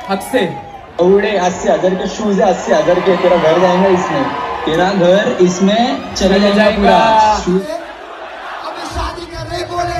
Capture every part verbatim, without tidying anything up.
हद से उड़े अस्सी हजार के शूज है, अस्सी हजार के। तेरा घर जाएगा इसमें, तेरा घर इसमें चला जाएगा। शादी कर रहे बोले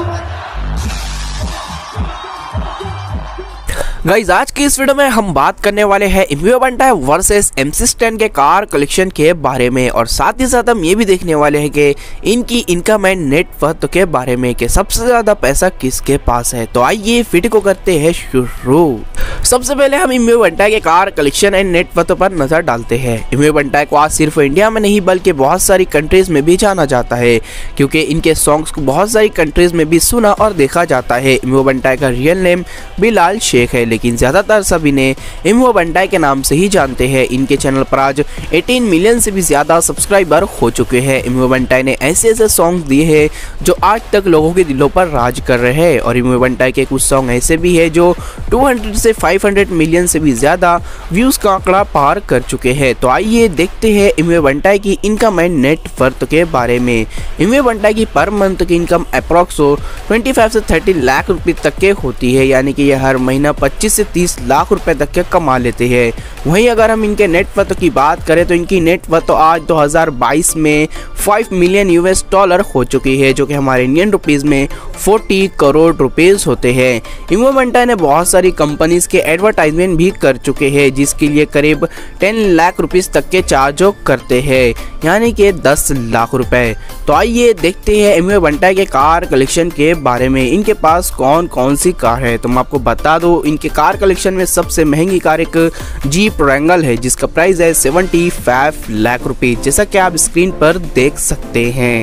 गाइज आज की इस वीडियो में हम बात करने वाले हैं Emiway Bantai versus MC Stan के कार कलेक्शन के बारे में, और साथ ही साथ हम ये भी देखने वाले हैं कि इनकी इनकम एंड नेटवर्थ के बारे में कि सबसे ज्यादा पैसा किसके पास है। तो आइए वीडियो को करते हैं शुरू। सबसे पहले हम इम्यो बंटाई के कार कलेक्शन एंड नेटवर्थ पर नजर डालते हैं। इम्यो बंटाई को आज सिर्फ इंडिया में नहीं बल्कि बहुत सारी कंट्रीज में भी जाना जाता है, क्योंकि इनके सॉन्ग्स को बहुत सारी कंट्रीज में भी सुना और देखा जाता है। इम्यो बंटाई का रियल नेम बिलाल शेख है, लेकिन ज्यादातर सभी ने इम्यो बंटाई के नाम से ही जानते हैं। इनके चैनल पर आज अठारह मिलियन से भी ज्यादा सब्सक्राइबर हो चुके हैं। इम्यो बंटाई ने ऐसे ऐसे सॉन्ग दिए हैं जो आज तक लोगों के दिलों पर राज कर रहे हैं, और इम्यो बंटाई के कुछ सॉन्ग ऐसे भी है जो दो सौ से पाँच सौ मिलियन से भी ज्यादा व्यूज का आंकड़ा पार कर चुके हैं। तो आइए देखते हैं इम्यो बंटाई की इनकम एंड नेटवर्थ के बारे में। इम्यो बंटाई की पर मंथ की इनकम अप्रॉक्स पच्चीस से तीस लाख रुपए तक के होती है, यानी कि यह हर महीना पच्चीस से तीस लाख रुपए तक के कमा लेते हैं। वहीं अगर हम इनके नेटवर्थ की बात करें तो इनकी नेटवर्थ तो आज दो हज़ार बाईस में पाँच मिलियन यूएस डॉलर हो चुकी है, जो कि हमारे इंडियन रुपीस में चालीस करोड़ रुपीस होते हैं। इम्यो बंटाई ने बहुत सारी कंपनीज के एडवर्टाइजमेंट भी कर चुके हैं, जिसके लिए करीब दस लाख रुपीस तक के चार्ज करते हैं, यानी कि दस लाख रुपए। तो आइए देखते हैं इम्यो बंटाई के कार कलेक्शन के बारे में। इनके पास कौन कौन सी कार है तो मैं आपको बता दूं, इनके कार कलेक्शन में सबसे महंगी कार एक जीप रैंगल है, जिसका प्राइस है पचहत्तर लाख रुपए, जैसा कि आप स्क्रीन पर देख सकते हैं।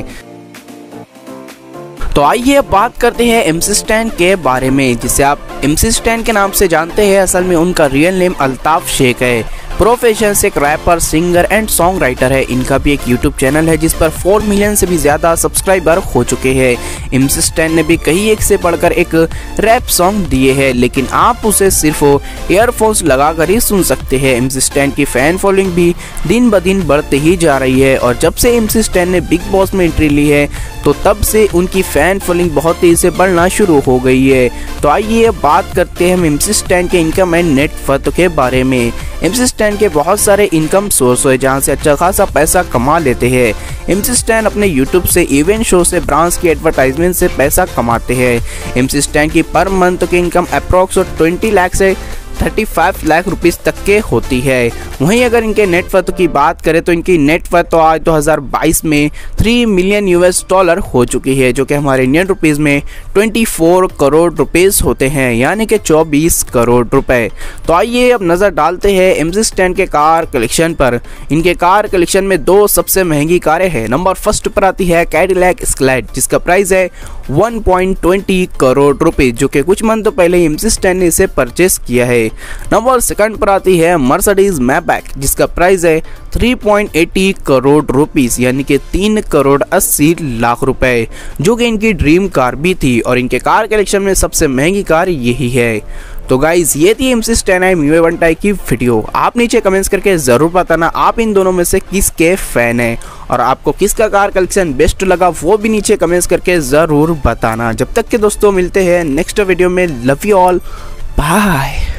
तो आइए अब बात करते हैं एमसी स्टैन के बारे में, जिसे आप एमसी स्टैन के नाम से जानते हैं। असल में उनका रियल नेम अल्ताफ शेख है। प्रोफेशन से एक rapper, singer and song writer है। इनका भी एक यूट्यूब चैनल है जिस पर चार मिलियन से भी ज्यादा सब्सक्राइबर हो चुके हैं। एमसी स्टैन ने भी कई एक से बढ़कर एक रैप सॉन्ग दिए हैं, लेकिन आप उसे सिर्फ ईयरफोन्स लगाकर ही सुन सकते हैं। एमसी स्टैन की फैन फॉलोइंग भी दिन ब दिन बढ़ते ही जा रही है, और जब से एमसी स्टैन ने बिग बॉस में एंट्री ली है तो तब से उनकी फैन फॉलोइंग बहुत तेजी से बढ़ना शुरू हो गई है। तो आइए अब बात करते हैं हम एमसी स्टैन के इनकम एंड नेटवर्थ के बारे में। एमसी स्टैन के बहुत सारे इनकम सोर्स है जहां से अच्छा खासा पैसा कमा लेते हैं। एमसी स्टैन अपने यूट्यूब से, इवेंट शो से, ब्रांड्स की एडवर्टाइजमेंट से पैसा कमाते हैं। एमसी स्टैन की पर मंथ की इनकम अप्रॉक्स बीस लाख से पैंतीस लाख रुपीस तक के होती है। वहीं अगर इनके नेटवर्थ की बात करें तो इनकी नेटवर्थ तो आज दो हज़ार बाईस में तीन मिलियन यूएस डॉलर हो चुकी है, जो कि हमारे इंडियन रुपीस में चौबीस करोड़ रुपीस होते हैं, यानी कि चौबीस करोड़ रुपए। तो आइए अब नजर डालते हैं एमसी स्टैन के कार कलेक्शन पर। इनके कार कलेक्शन में दो सबसे महंगी कारें हैं। नंबर फर्स्ट पर आती है कैडिलैक एस्केलेड, जिसका प्राइस है एक पॉइंट दो शून्य करोड़ रुपए, जो कि कुछ मंथ पहले एमसी स्टैन ने इसे परचेस किया है। नंबर सेकंड पर आती है मर्सिडीज मैबैक, जिसका प्राइस है तीन पॉइंट अस्सी करोड़ रुपीस, यानी कि तीन करोड़ अस्सी लाख रुपए, जो कि इनकी ड्रीम कार भी थी, और इनके कार कलेक्शन में सबसे महंगी कार यही है। तो गाइज ये थी MC Stan and Emiway Bantai की वीडियो। आप नीचे कमेंट्स करके जरूर बताना आप इन दोनों में से किसके फैन हैं, और आपको किसका कार कलेक्शन बेस्ट लगा वो भी नीचे कमेंट्स करके जरूर बताना। जब तक के दोस्तों मिलते हैं नेक्स्ट वीडियो में। Love you all, bye.